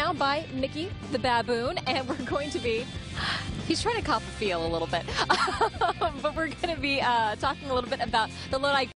now by Mickey the Baboon, and we're going to be, he's trying to cop a feel a little bit, but we're going to be talking a little bit about the Lodi